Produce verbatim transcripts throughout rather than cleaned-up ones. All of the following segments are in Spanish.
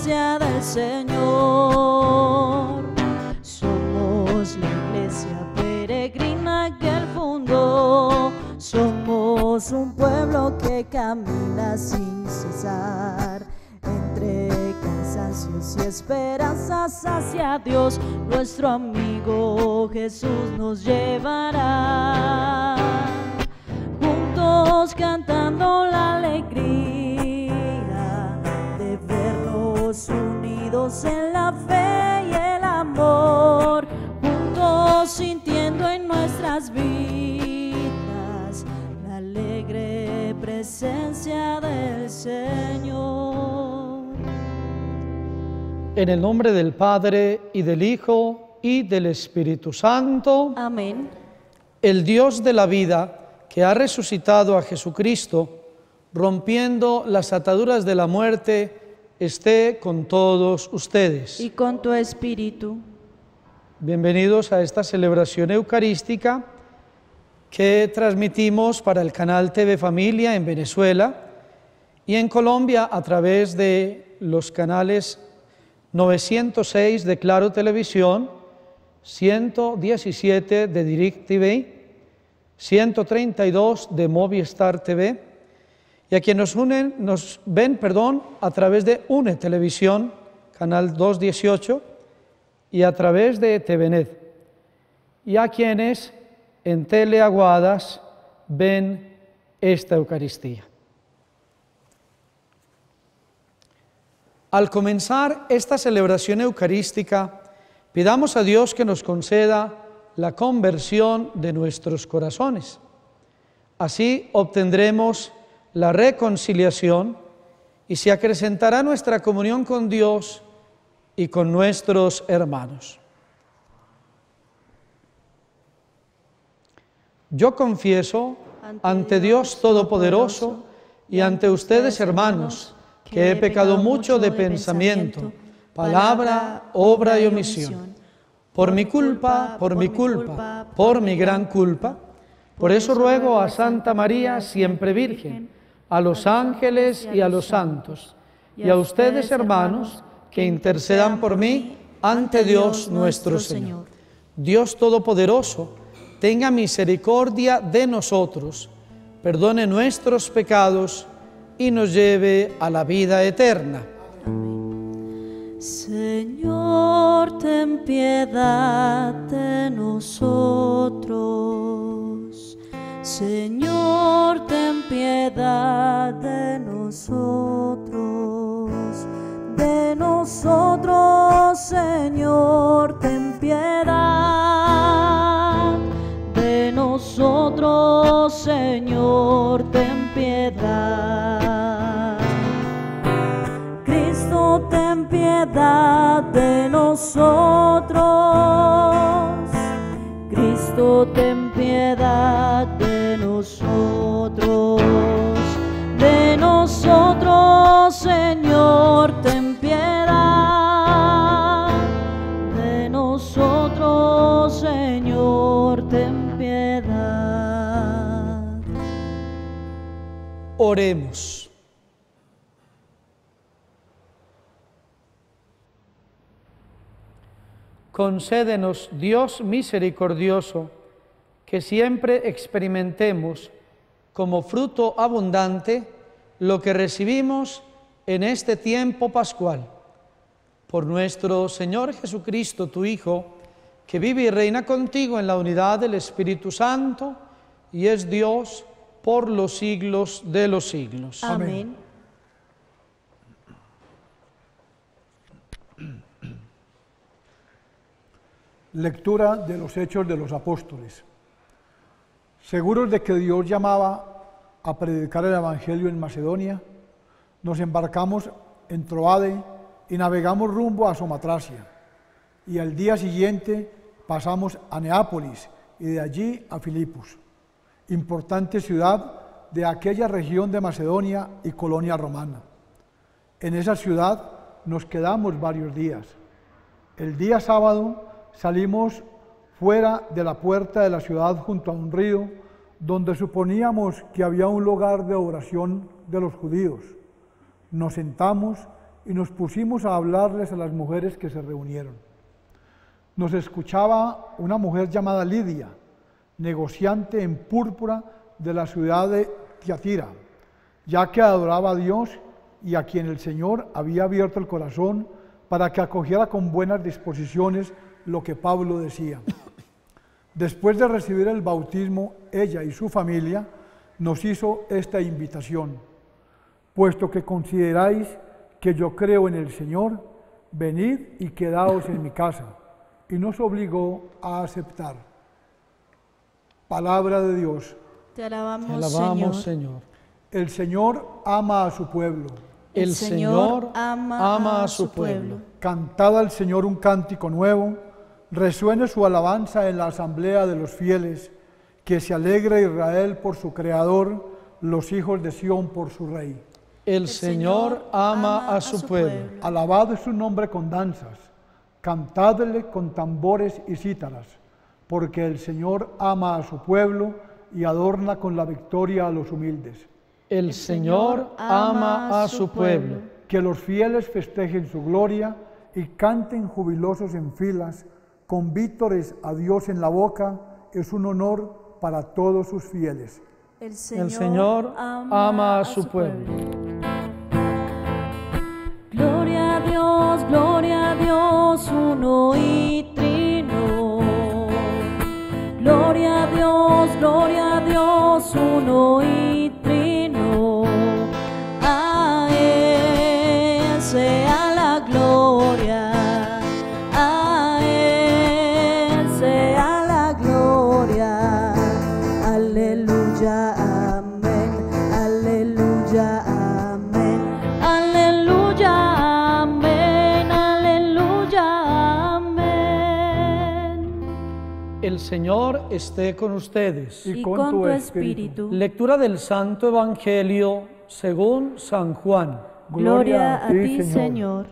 presencia del Señor. Somos la iglesia peregrina que Él fundó. Somos un pueblo que camina sin cesar, entre cansancios y esperanzas hacia Dios. Nuestro amigo Jesús nos llevará, juntos cantando la alegría de vernos unidos en la fe y el amor, juntos sintiendo en nuestras vidas la alegre presencia del Señor. En el nombre del Padre, y del Hijo, y del Espíritu Santo. Amén. El Dios de la vida, que ha resucitado a Jesucristo, rompiendo las ataduras de la muerte, esté con todos ustedes. Y con tu espíritu. Bienvenidos a esta celebración eucarística que transmitimos para el canal T V Familia en Venezuela y en Colombia a través de los canales novecientos seis de Claro Televisión, ciento diecisiete de DirecTV, ciento treinta y dos de Movistar T V, y a quienes nos, unen, nos ven perdón, a través de UNE Televisión, canal doscientos dieciocho, y a través de TVNet, y a quienes en Teleaguadas ven esta Eucaristía. Al comenzar esta celebración eucarística, pidamos a Dios que nos conceda la conversión de nuestros corazones. Así obtendremos la reconciliación y se acrecentará nuestra comunión con Dios y con nuestros hermanos. Yo confieso ante Dios Todopoderoso y ante ustedes, hermanos, que he pecado mucho de pensamiento, palabra, obra y omisión. Por mi culpa, por mi culpa, por mi gran culpa. Por eso ruego a Santa María, siempre Virgen, a los ángeles y a los santos, y a ustedes, hermanos, que intercedan por mí ante Dios nuestro Señor. Dios Todopoderoso, tenga misericordia de nosotros, perdone nuestros pecados y nos lleve a la vida eterna. Señor, ten piedad de nosotros. Señor, ten piedad de nosotros. De nosotros, Señor, ten piedad. De nosotros, Señor, ten piedad. Cristo, ten piedad de nosotros. Cristo, ten piedad de nosotros. De nosotros, Señor, ten piedad. De nosotros, Señor, ten piedad. Oremos. Concédenos, Dios misericordioso, que siempre experimentemos como fruto abundante lo que recibimos en este tiempo pascual. Por nuestro Señor Jesucristo, tu Hijo, que vive y reina contigo en la unidad del Espíritu Santo, y es Dios por los siglos de los siglos. Amén. Lectura de los Hechos de los Apóstoles. Seguros de que Dios llamaba a predicar el Evangelio en Macedonia, nos embarcamos en Troade y navegamos rumbo a Somatracia, y al día siguiente pasamos a Neápolis y de allí a Filipos, importante ciudad de aquella región de Macedonia y colonia romana. En esa ciudad nos quedamos varios días. El día sábado salimos fuera de la puerta de la ciudad junto a un río, donde suponíamos que había un lugar de oración de los judíos. Nos sentamos y nos pusimos a hablarles a las mujeres que se reunieron. Nos escuchaba una mujer llamada Lidia, negociante en púrpura de la ciudad de Tiatira, ya que adoraba a Dios y a quien el Señor había abierto el corazón para que acogiera con buenas disposiciones lo que Pablo decía. Después de recibir el bautismo, ella y su familia nos hizo esta invitación: puesto que consideráis que yo creo en el Señor, venid y quedaos en mi casa. Y nos obligó a aceptar. Palabra de Dios. Te alabamos, Te alabamos, Señor. Señor. El Señor ama a su pueblo. El Señor ama, ama a su pueblo. Cantad al Señor un cántico nuevo, resuene su alabanza en la asamblea de los fieles, que se alegre Israel por su Creador, los hijos de Sión por su Rey. El, El Señor, Señor ama, ama a su, a su pueblo. pueblo. Alabad su nombre con danzas, cantadle con tambores y cítaras, porque el Señor ama a su pueblo y adorna con la victoria a los humildes. El, El Señor, Señor ama a su pueblo. Que los fieles festejen su gloria y canten jubilosos en filas, con vítores a Dios en la boca, es un honor para todos sus fieles. El Señor, El Señor ama, ama a su pueblo. pueblo. Gloria a Dios, gloria a Dios, uno y trino. Gloria a Dios, gloria a Dios, uno y trino. A Él sea la gloria, a Él sea la gloria. Aleluya, amén, aleluya, amén, aleluya, amén, aleluya, amén. El Señor esté con ustedes. Y con tu espíritu. Lectura del Santo Evangelio según San Juan. Gloria a ti, Señor.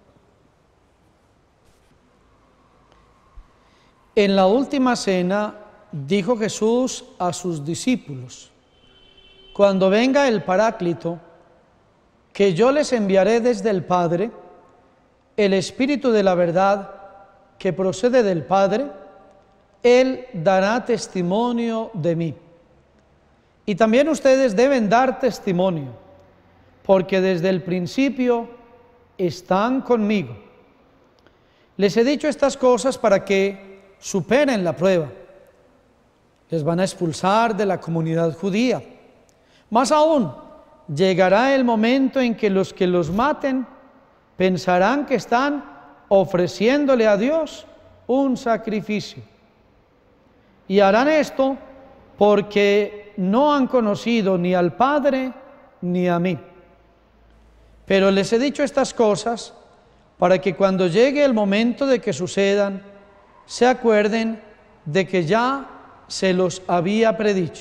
En la última cena dijo Jesús a sus discípulos: cuando venga el Paráclito, que yo les enviaré desde el Padre, el Espíritu de la verdad que procede del Padre, Él dará testimonio de mí. Y también ustedes deben dar testimonio, porque desde el principio están conmigo. Les he dicho estas cosas para que superen la prueba. Les van a expulsar de la comunidad judía. Más aún, llegará el momento en que los que los maten pensarán que están ofreciéndole a Dios un sacrificio. Y harán esto porque no han conocido ni al Padre ni a mí. Pero les he dicho estas cosas para que cuando llegue el momento de que sucedan, se acuerden de que ya se los había predicho.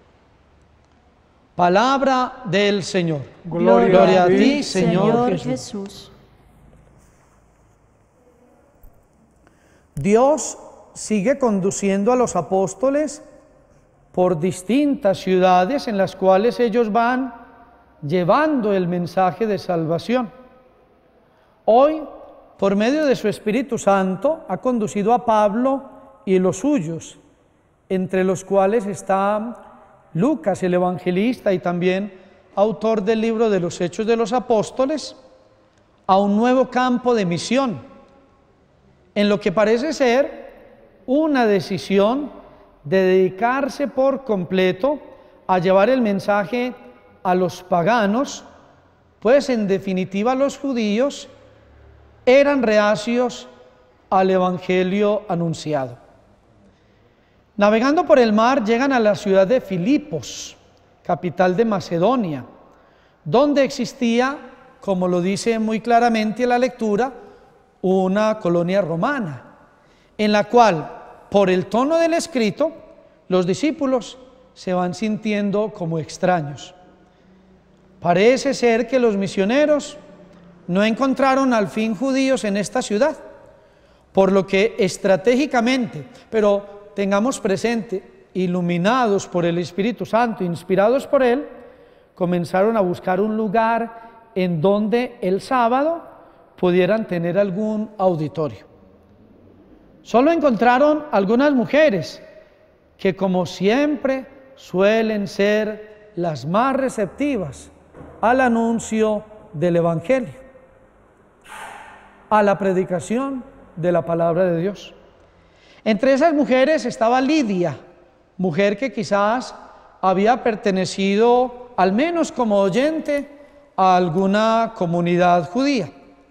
Palabra del Señor. Gloria, Gloria a ti, ti, Señor, Señor Jesús. Jesús. Dios sigue conduciendo a los apóstoles por distintas ciudades en las cuales ellos van llevando el mensaje de salvación. Hoy, por medio de su Espíritu Santo, ha conducido a Pablo y los suyos, entre los cuales está Lucas, el evangelista y también autor del libro de los Hechos de los Apóstoles, a un nuevo campo de misión, en lo que parece ser una decisión de dedicarse por completo a llevar el mensaje a los paganos, pues en definitiva los judíos eran reacios al evangelio anunciado. Navegando por el mar llegan a la ciudad de Filipos, capital de Macedonia, donde existía, como lo dice muy claramente la lectura, una colonia romana, en la cual, por el tono del escrito, los discípulos se van sintiendo como extraños. Parece ser que los misioneros no encontraron al fin judíos en esta ciudad, por lo que estratégicamente, pero tengamos presente, iluminados por el Espíritu Santo, inspirados por Él, comenzaron a buscar un lugar en donde el sábado pudieran tener algún auditorio. Solo encontraron algunas mujeres que, como siempre, suelen ser las más receptivas al anuncio del Evangelio, a la predicación de la palabra de Dios. Entre esas mujeres estaba Lidia, mujer que quizás había pertenecido, al menos como oyente, a alguna comunidad judía.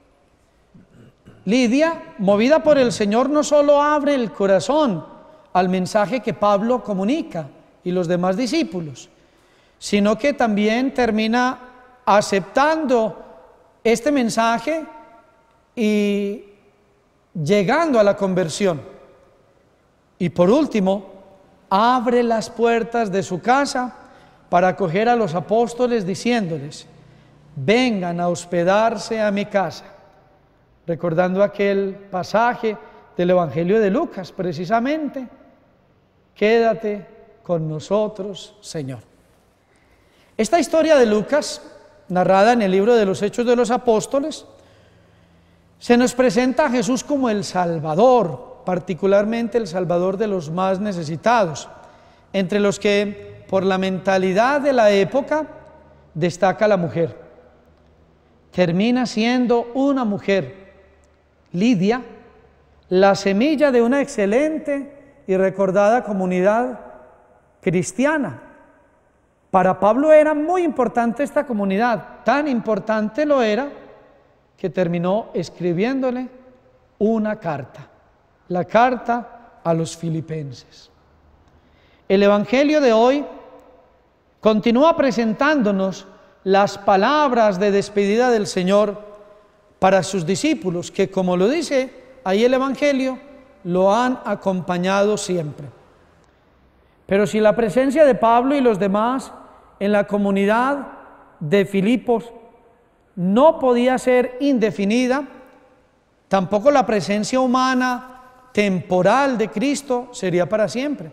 Lidia, movida por el Señor, no solo abre el corazón al mensaje que Pablo comunica y los demás discípulos, sino que también termina aceptando este mensaje y llegando a la conversión. Y por último, abre las puertas de su casa para acoger a los apóstoles diciéndoles: vengan a hospedarse a mi casa, recordando aquel pasaje del Evangelio de Lucas, precisamente: quédate con nosotros, Señor. Esta historia de Lucas, narrada en el libro de los Hechos de los Apóstoles, se nos presenta a Jesús como el Salvador, particularmente el Salvador de los más necesitados, entre los que, por la mentalidad de la época, destaca la mujer. Termina siendo una mujer, Lidia, la semilla de una excelente y recordada comunidad cristiana. Para Pablo era muy importante esta comunidad, tan importante lo era que terminó escribiéndole una carta, la carta a los filipenses. El Evangelio de hoy continúa presentándonos las palabras de despedida del Señor para sus discípulos, que, como lo dice ahí el Evangelio, lo han acompañado siempre. Pero si la presencia de Pablo y los demás en la comunidad de Filipos no podía ser indefinida, tampoco la presencia humana temporal de Cristo sería para siempre.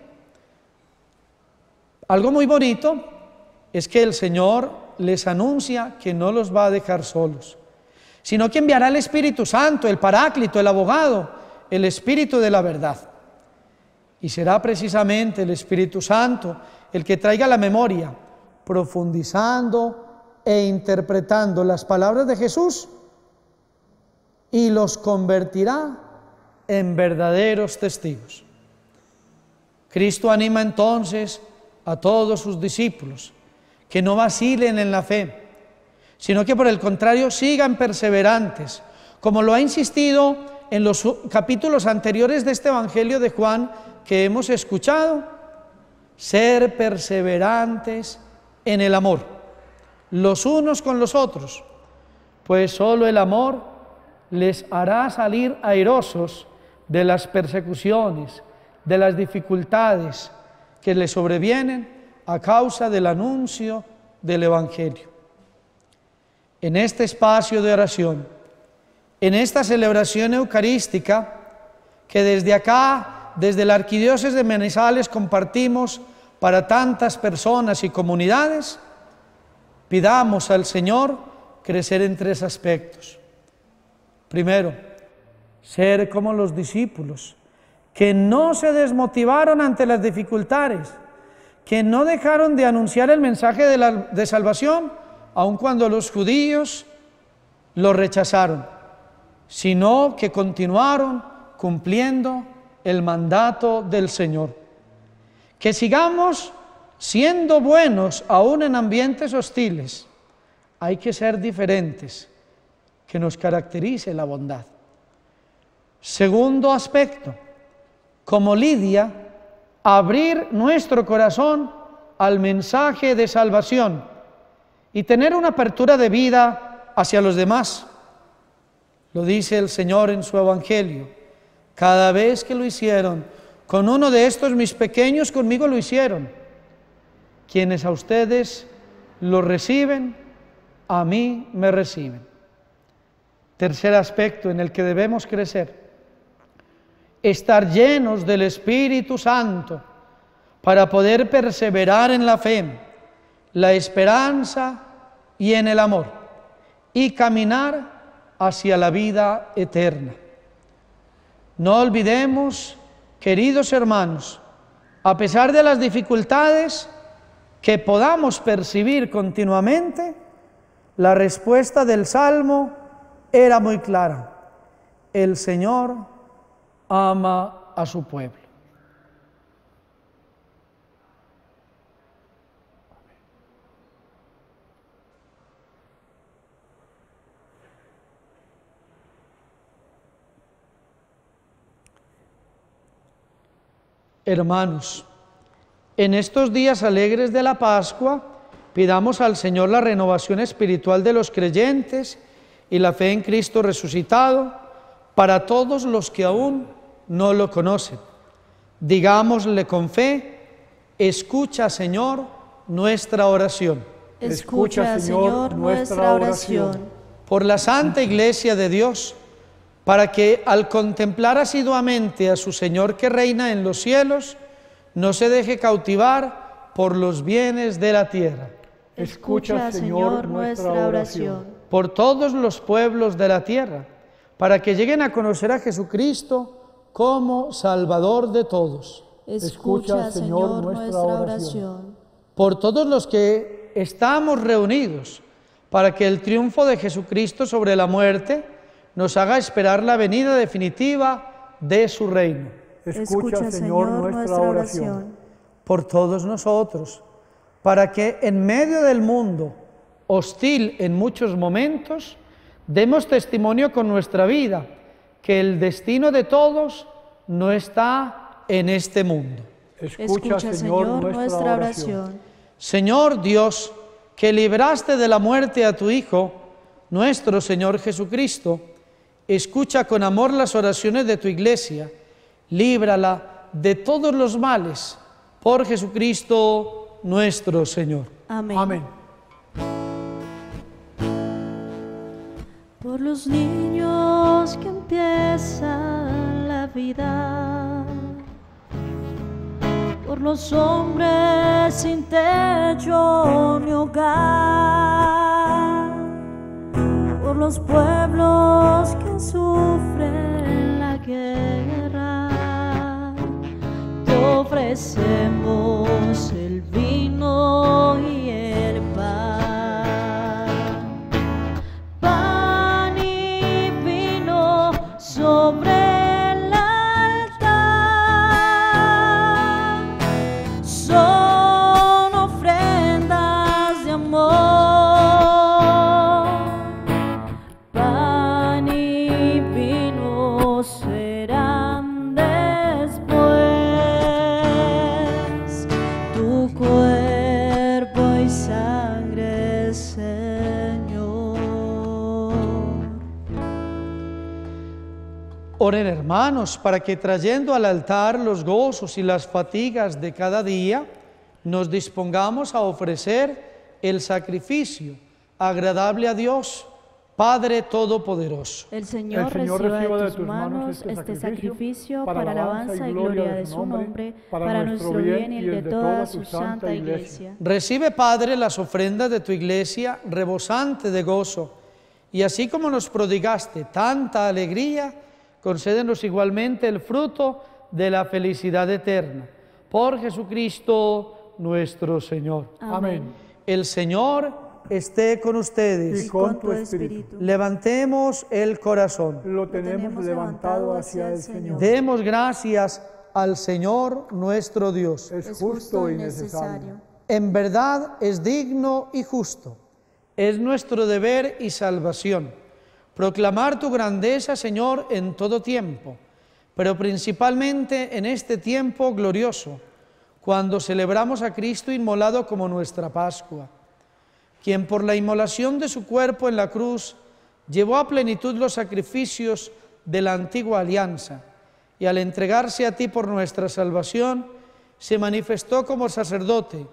Algo muy bonito es que el Señor les anuncia que no los va a dejar solos, sino que enviará el Espíritu Santo, el Paráclito, el abogado, el Espíritu de la verdad. Y será precisamente el Espíritu Santo el que traiga la memoria, profundizando e interpretando las palabras de Jesús, y los convertirá en verdaderos testigos. Cristo anima entonces a todos sus discípulos que no vacilen en la fe, sino que por el contrario sigan perseverantes, como lo ha insistido en los capítulos anteriores de este Evangelio de Juan que hemos escuchado: ser perseverantes en el amor, los unos con los otros, pues solo el amor les hará salir airosos de las persecuciones, de las dificultades que les sobrevienen a causa del anuncio del Evangelio. En este espacio de oración, en esta celebración eucarística que desde acá, desde la Arquidiócesis de Manizales, compartimos para tantas personas y comunidades, pidamos al Señor crecer en tres aspectos. Primero, ser como los discípulos, que no se desmotivaron ante las dificultades, que no dejaron de anunciar el mensaje de, la, de salvación, aun cuando los judíos lo rechazaron, sino que continuaron cumpliendo el mandato del Señor. Que sigamos siendo buenos aún en ambientes hostiles. Hay que ser diferentes, que nos caracterice la bondad. Segundo aspecto, como Lidia, abrir nuestro corazón al mensaje de salvación y tener una apertura de vida hacia los demás. Lo dice el Señor en su Evangelio: cada vez que lo hicieron con uno de estos mis pequeños, conmigo lo hicieron. Quienes a ustedes lo reciben, a mí me reciben. Tercer aspecto en el que debemos crecer: estar llenos del Espíritu Santo para poder perseverar en la fe, la esperanza y en el amor, y caminar hacia la vida eterna. No olvidemos, queridos hermanos, a pesar de las dificultades que podamos percibir continuamente, la respuesta del Salmo era muy clara: el Señor ama a su pueblo. Hermanos, en estos días alegres de la Pascua, pidamos al Señor la renovación espiritual de los creyentes y la fe en Cristo resucitado para todos los que aún no lo conocen. Digámosle con fe: escucha, Señor, nuestra oración. Escucha, Señor, nuestra oración. Por la Santa Iglesia de Dios, para que al contemplar asiduamente a su Señor que reina en los cielos, no se deje cautivar por los bienes de la tierra. Escucha, Señor, nuestra oración. Por todos los pueblos de la tierra, para que lleguen a conocer a Jesucristo como Salvador de todos. Escucha, Señor, nuestra oración. Por todos los que estamos reunidos, para que el triunfo de Jesucristo sobre la muerte nos haga esperar la venida definitiva de su reino. Escucha, Señor, nuestra oración. Por todos nosotros, para que en medio del mundo, hostil en muchos momentos, demos testimonio con nuestra vida que el destino de todos no está en este mundo. Escucha, Señor, nuestra oración. Señor Dios, que libraste de la muerte a tu Hijo, nuestro Señor Jesucristo, escucha con amor las oraciones de tu Iglesia, líbrala de todos los males, por Jesucristo nuestro Señor. Amén. Amén. Por los niños que empiezan la vida, por los hombres sin techo ni hogar, por los pueblos que sufren la guerra, te ofrecemos el vino y el pan, pan y vino sobre el altar, son ofrendas de amor. Oren, hermanos, para que trayendo al altar los gozos y las fatigas de cada día, nos dispongamos a ofrecer el sacrificio agradable a Dios, Padre Todopoderoso. El Señor, El Señor reciba de tus manos este sacrificio para alabanza y gloria de su nombre, para nuestro bien y el de toda su santa Iglesia. Recibe, Padre, las ofrendas de tu Iglesia rebosante de gozo, y así como nos prodigaste tanta alegría, concédenos igualmente el fruto de la felicidad eterna. Por Jesucristo nuestro Señor. Amén. El Señor esté con ustedes. Y con tu espíritu. Levantemos el corazón. Lo tenemos levantado hacia el Señor. Demos gracias al Señor nuestro Dios. Es justo y necesario. En verdad es digno y justo. Es nuestro deber y salvación proclamar tu grandeza, Señor, en todo tiempo, pero principalmente en este tiempo glorioso, cuando celebramos a Cristo inmolado como nuestra Pascua, quien por la inmolación de su cuerpo en la cruz llevó a plenitud los sacrificios de la antigua alianza, y al entregarse a ti por nuestra salvación, se manifestó como sacerdote,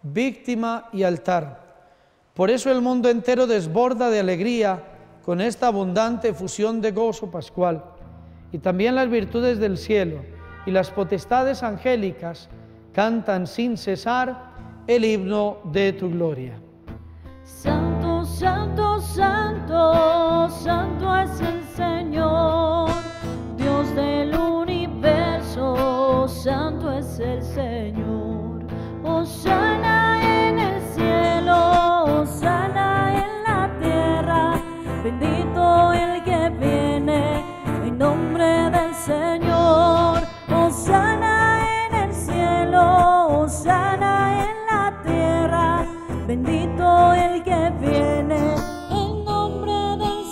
víctima y altar. Por eso el mundo entero desborda de alegría con esta abundante efusión de gozo pascual, y también las virtudes del cielo y las potestades angélicas cantan sin cesar el himno de tu gloria. Santo, santo, santo santo, santo es el Señor, Dios del universo, santo es el Señor. Hosana en el cielo, hosana en la tierra, bendito el que viene en nombre del Señor. Hosana en el cielo, hosana en la tierra, bendito el que viene en nombre del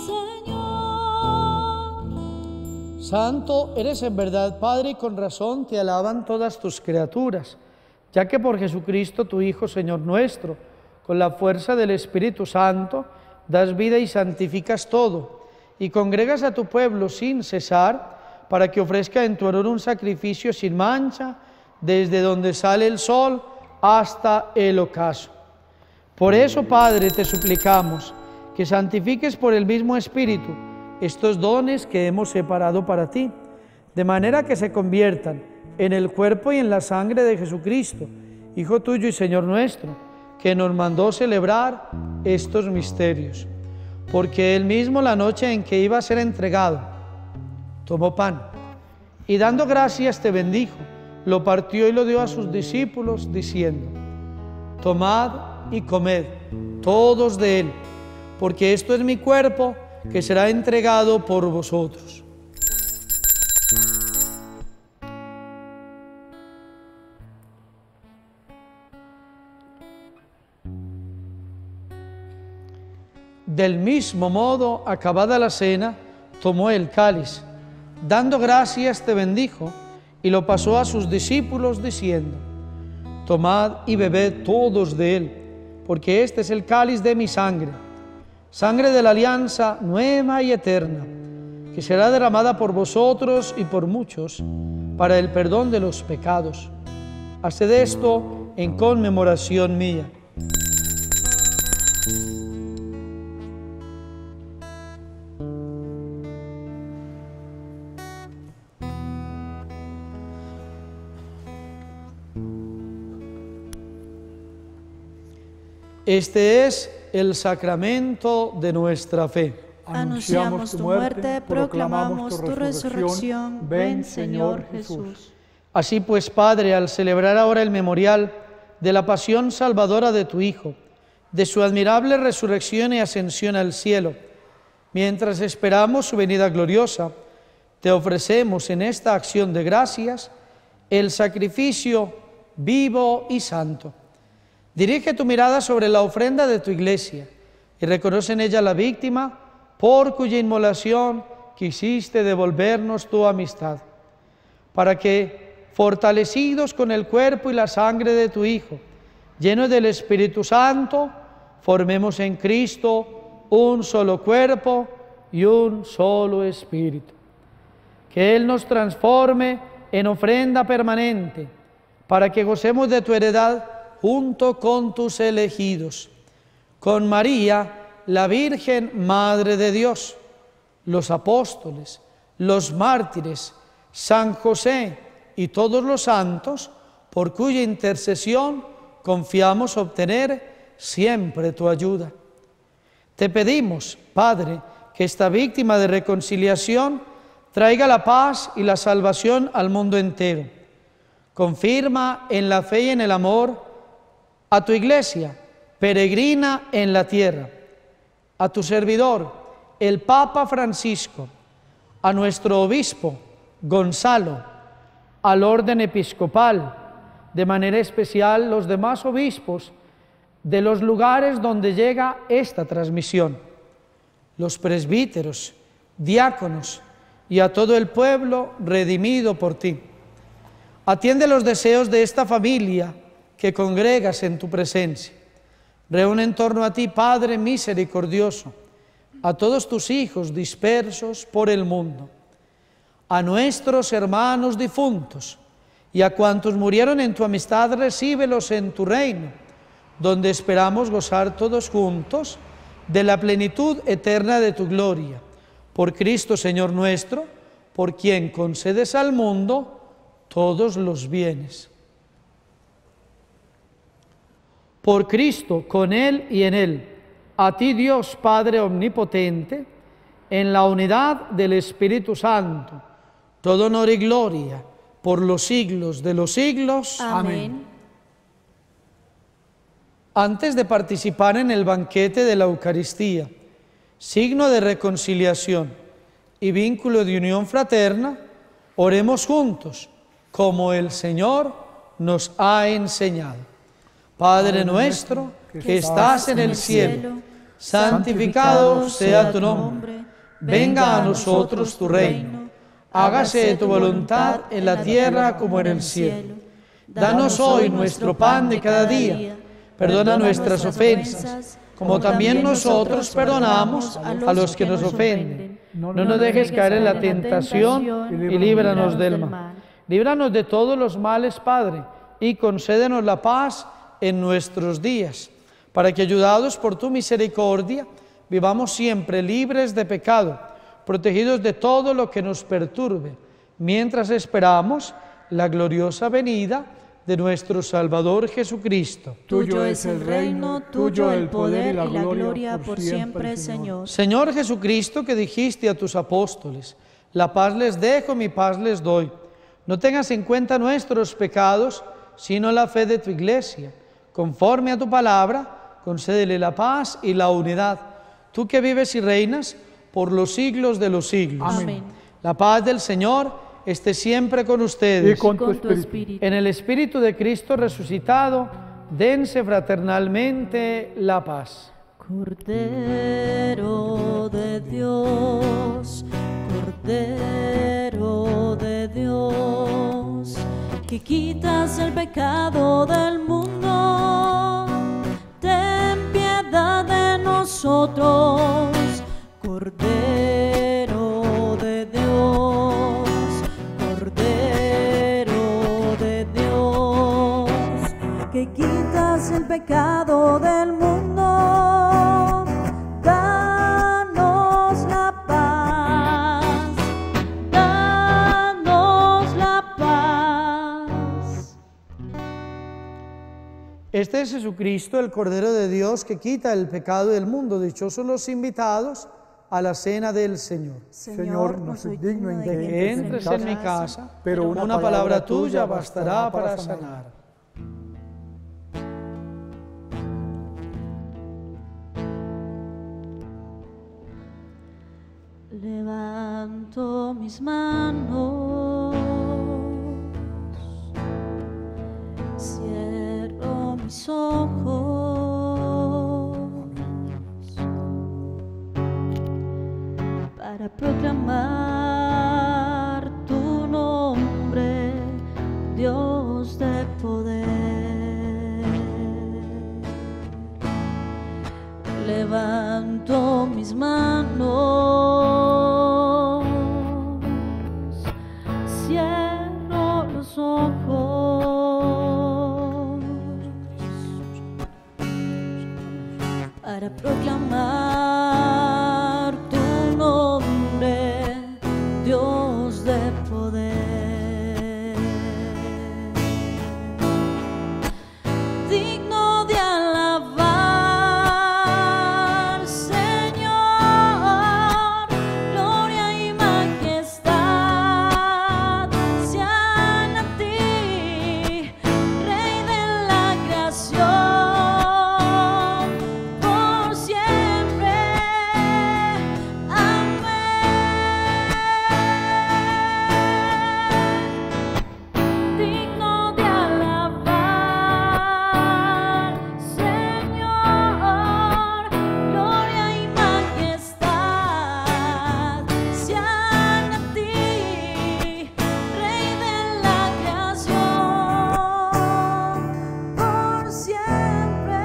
Señor. Santo eres en verdad, Padre, y con razón te alaban todas tus criaturas, ya que por Jesucristo, tu Hijo, Señor nuestro, con la fuerza del Espíritu Santo, das vida y santificas todo, y congregas a tu pueblo sin cesar, para que ofrezca en tu honor un sacrificio sin mancha, desde donde sale el sol hasta el ocaso. Por eso, Padre, te suplicamos que santifiques por el mismo Espíritu estos dones que hemos separado para ti, de manera que se conviertan en el cuerpo y en la sangre de Jesucristo, Hijo tuyo y Señor nuestro, que nos mandó celebrar estos misterios. Porque Él mismo, la noche en que iba a ser entregado, tomó pan y dando gracias te bendijo, lo partió y lo dio a sus discípulos, diciendo: tomad y comed todos de él, porque esto es mi cuerpo que será entregado por vosotros. Del mismo modo, acabada la cena, tomó el cáliz, dando gracias te bendijo, y lo pasó a sus discípulos, diciendo: tomad y bebed todos de él, porque este es el cáliz de mi sangre, sangre de la alianza nueva y eterna, que será derramada por vosotros y por muchos, para el perdón de los pecados. Haced esto en conmemoración mía. Este es el sacramento de nuestra fe. Anunciamos tu muerte, proclamamos tu resurrección. Ven, Señor Jesús. Así pues, Padre, al celebrar ahora el memorial de la pasión salvadora de tu Hijo, de su admirable resurrección y ascensión al cielo, mientras esperamos su venida gloriosa, te ofrecemos en esta acción de gracias el sacrificio vivo y santo. Dirige tu mirada sobre la ofrenda de tu iglesia y reconoce en ella la víctima por cuya inmolación quisiste devolvernos tu amistad, para que, fortalecidos con el cuerpo y la sangre de tu Hijo, llenos del Espíritu Santo, formemos en Cristo un solo cuerpo y un solo espíritu. Que Él nos transforme en ofrenda permanente, para que gocemos de tu heredad junto con tus elegidos, con María, la Virgen Madre de Dios, los apóstoles, los mártires, San José y todos los santos, por cuya intercesión confiamos obtener siempre tu ayuda. Te pedimos, Padre, que esta víctima de reconciliación traiga la paz y la salvación al mundo entero. Confirma en la fe y en el amor a tu iglesia, peregrina en la tierra, a tu servidor, el Papa Francisco, a nuestro obispo, Gonzalo, al orden episcopal, de manera especial los demás obispos de los lugares donde llega esta transmisión, los presbíteros, diáconos y a todo el pueblo redimido por ti. Atiende los deseos de esta familia que congregas en tu presencia. Reúne en torno a ti, Padre misericordioso, a todos tus hijos dispersos por el mundo, a nuestros hermanos difuntos y a cuantos murieron en tu amistad, recíbelos en tu reino, donde esperamos gozar todos juntos de la plenitud eterna de tu gloria. Por Cristo, Señor nuestro, por quien concedes al mundo todos los bienes. Por Cristo, con Él y en Él, a ti Dios Padre Omnipotente, en la unidad del Espíritu Santo, todo honor y gloria por los siglos de los siglos. Amén. Antes de participar en el banquete de la Eucaristía, signo de reconciliación y vínculo de unión fraterna, oremos juntos, como el Señor nos ha enseñado. Padre nuestro, que estás en el cielo, santificado sea tu nombre. Venga a nosotros tu reino. Hágase tu voluntad en la tierra como en el cielo. Danos hoy nuestro pan de cada día. Perdona nuestras ofensas, como también nosotros perdonamos a los que nos ofenden. No nos dejes caer en la tentación y líbranos del mal. Líbranos de todos los males, Padre, y concédenos la paz en nuestros días, para que, ayudados por tu misericordia, vivamos siempre libres de pecado, protegidos de todo lo que nos perturbe, mientras esperamos la gloriosa venida de nuestro Salvador Jesucristo. Tuyo es el reino, tuyo el poder y la gloria por siempre, Señor. Señor Jesucristo, que dijiste a tus apóstoles, la paz les dejo, mi paz les doy. No tengas en cuenta nuestros pecados, sino la fe de tu Iglesia. Conforme a tu palabra, concédele la paz y la unidad. Tú que vives y reinas por los siglos de los siglos. Amén. La paz del Señor esté siempre con ustedes. Y con tu Con tu espíritu. espíritu. En el Espíritu de Cristo resucitado, dense fraternalmente la paz. Cordero de Dios, Cordero de Dios, que quitas el pecado del mundo, ten piedad de nosotros. Cordero de Dios, Cordero de Dios, que quitas el pecado del mundo, danos la paz, danos la paz. Este es Jesucristo, el Cordero de Dios, que quita el pecado del mundo. Dichosos los invitados a la cena del Señor. Señor, no soy digno en De que entres en mi casa, pero una palabra tuya bastará para sanar. Levanto mis manos, cierro mis ojos para proclamar tu nombre, Dios de poder. Levanto mis manos, cierro los ojos para proclamar tu nombre, Dios de poder. Digno de alabar, Señor, gloria y majestad sean a ti, Rey de la creación, por siempre. Amén. Digno de alabar, Señor, gloria y majestad sean a ti, Rey de la creación, por siempre.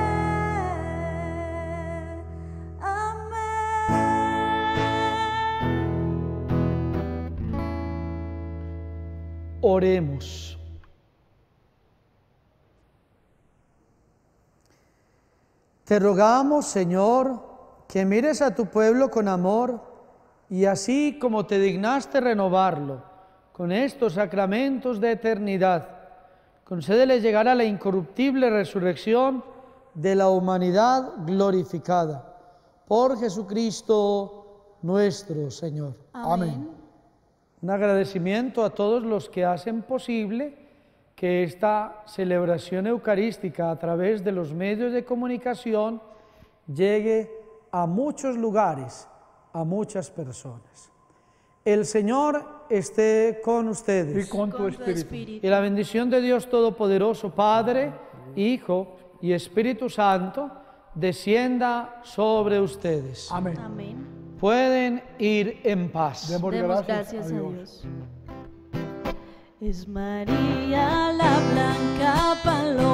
Amén. Oremos. Te rogamos, Señor, que mires a tu pueblo con amor y así como te dignaste renovarlo con estos sacramentos de eternidad, concédele llegar a la incorruptible resurrección de la humanidad glorificada. por Jesucristo nuestro Señor. Amén. Un agradecimiento a todos los que hacen posible que esta celebración eucarística a través de los medios de comunicación llegue a muchos lugares, a muchas personas. El Señor esté con ustedes. Y con tu espíritu. Y la bendición de Dios Todopoderoso, Padre, Hijo y Espíritu Santo, descienda sobre ustedes. Amén. Amén. Pueden ir en paz. Demos Demos gracias, gracias a a Dios. Dios. Es María la blanca paloma.